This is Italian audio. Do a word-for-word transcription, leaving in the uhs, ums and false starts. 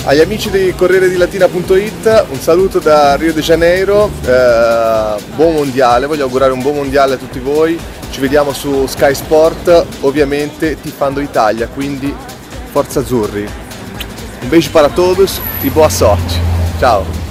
Agli amici di Corriere di Latina punto it un saluto da Rio de Janeiro, eh, buon mondiale, voglio augurare un buon mondiale a tutti voi, ci vediamo su Sky Sport, ovviamente tifando Italia, quindi forza azzurri. Un beijo para todos e boa sorte, ciao!